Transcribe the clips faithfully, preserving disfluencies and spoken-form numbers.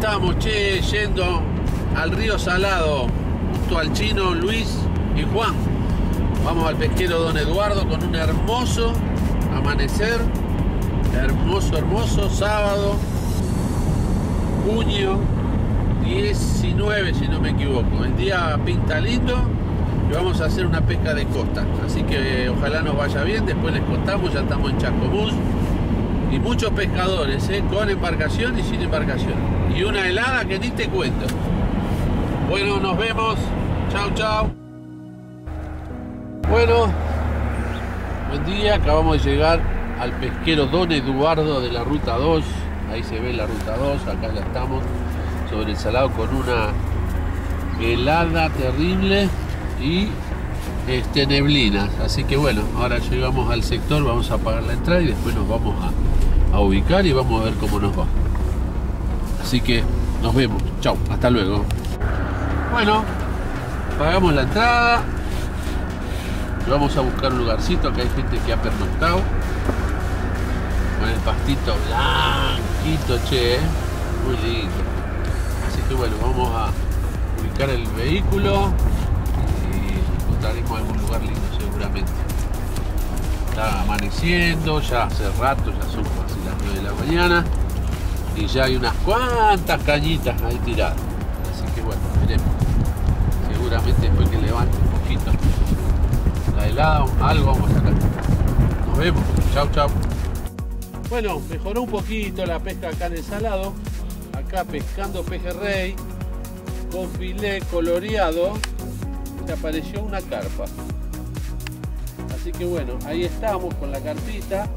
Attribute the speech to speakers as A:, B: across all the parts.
A: estamos, che, yendo al río Salado, junto al chino Luis y Juan. Vamos al pesquero Don Eduardo con un hermoso amanecer, hermoso, hermoso, sábado, junio diecinueve, si no me equivoco. El día pinta lindo y vamos a hacer una pesca de costa, así que ojalá nos vaya bien. Después les contamos, ya estamos en Chascomús y muchos pescadores, ¿eh? Con embarcación y sin embarcación, y una helada que ni te cuento. Bueno, nos vemos, chao chao. Bueno, buen día, acabamos de llegar al pesquero Don Eduardo de la ruta dos. Ahí se ve la ruta dos, acá ya estamos sobre el Salado con una helada terrible y este, neblinas. Así que bueno, ahora llegamos al sector, vamos a pagar la entrada y después nos vamos a, a ubicar y vamos a ver cómo nos va. Así que nos vemos, chao, hasta luego. Bueno, pagamos la entrada, vamos a buscar un lugarcito. Acá hay gente que ha pernoctado con el pastito blanquito, che, ¿eh? Muy lindo. Así que bueno, vamos a ubicar el vehículo y encontraremos algún lugar lindo seguramente. Está amaneciendo, ya hace rato, ya son casi las nueve de la mañana y ya hay unas cuantas cañitas ahí tiradas. Así que bueno, veremos. Seguramente después que levante un poquito la helada, algo vamos a sacar. Nos vemos, chau chau. Bueno, mejoró un poquito la pesca acá en el Salado. Acá pescando pejerrey con filé coloreado, te apareció una carpa. Así que bueno, ahí estamos con la carpita,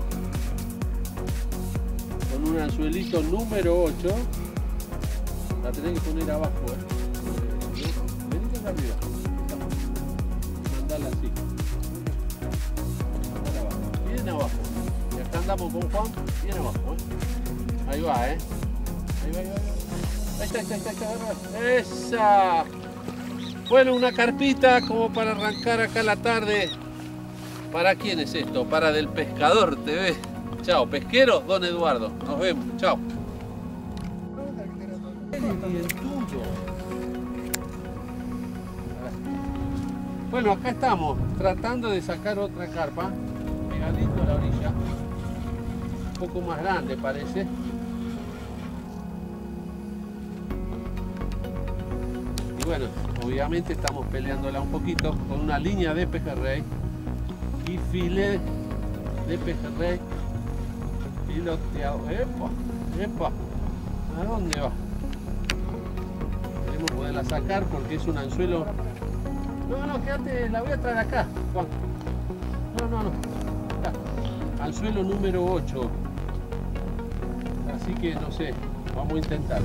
A: con un anzuelito número ocho. La tenés que poner abajo, ¿eh? Venite acá arriba. Mandala así. Mandala abajo. Bien abajo. Y acá andamos con Juan, bien abajo, ¿eh? Ahí va, ¿eh? Ahí va, ahí va, ahí va. Ahí está, ahí está, ahí está, ahí está. ¡Esa! Bueno, una carpita como para arrancar acá la tarde. ¿Para quién es esto? Para Del Pescador T V. Chao, pesquero Don Eduardo. Nos vemos, chao. Bueno, acá estamos tratando de sacar otra carpa, pegadito a la orilla. Un poco más grande parece. Y bueno, obviamente estamos peleándola un poquito con una línea de pejerrey y filé de pejerrey filoteado. ¡Epa! ¡Epa! ¿A dónde va? Queremos poderla sacar porque es un anzuelo. No, no, quédate, la voy a traer acá, Juan. No, no, no. Acá. Anzuelo número ocho. Así que no sé, vamos a intentar.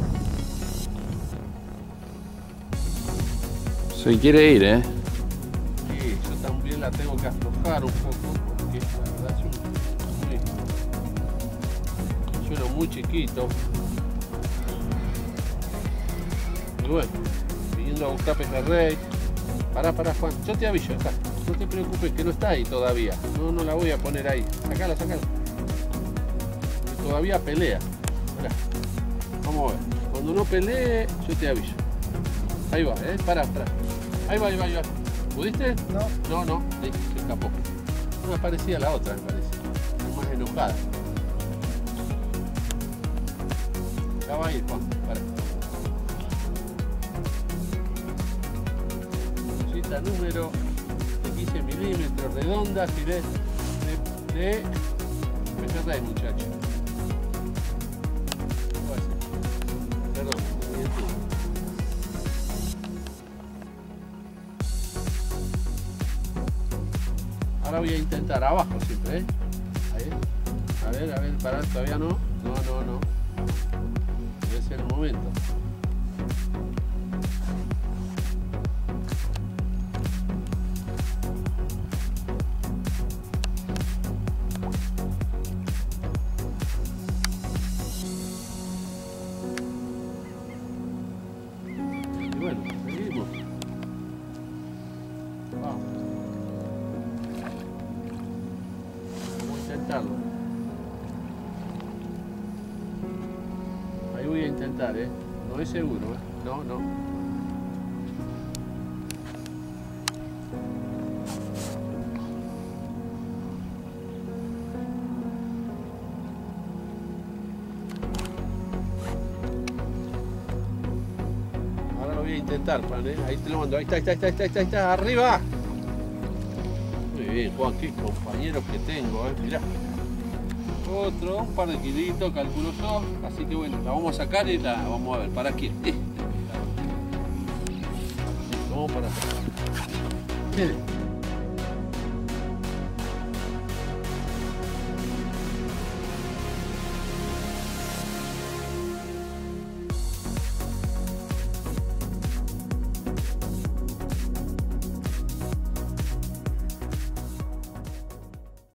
B: Se quiere ir, ¿eh?
A: Sí, yo también la tengo que aflojar un poco porque la verdad es un, muy, un anzuelo muy chiquito. Y bueno, viniendo a buscar pejerrey. Pará, pará, Juan, yo te aviso, acá. No te preocupes que no está ahí todavía. No, no la voy a poner ahí. Sacala, sacala. Que todavía pelea. Mirá. Vamos a ver. Cuando no pelee, yo te aviso. Ahí va, eh. Pará, pará. Ahí va, ahí va, ahí va. ¿Pudiste?
C: No.
A: No, no. Sí, se escapó. No me parecía la otra, me parece. Es más enojada. Ya va a ir, Juan. Pará. Número de quince milímetros, redonda, filé de, de pejerrey, muchacho. Perdón. Ahora voy a intentar abajo siempre, ¿eh? Ahí. A ver, a ver, pará, todavía no. No, no, no. Debe ser el momento. Ahí voy a intentar, ¿eh? No es seguro, ¿eh? No, no. Ahora lo voy a intentar, Juan, ¿eh? Ahí te lo mando. Ahí está, ahí está, ahí está, ahí está, ahí está. ¡Arriba! Muy bien, Juan, qué compañeros que tengo, ¿eh? Mirá. Otro, un par de kilitos, calculo yo. Así que bueno, la vamos a sacar y la vamos a ver. ¿Para qué? Vamos para acá. Miren.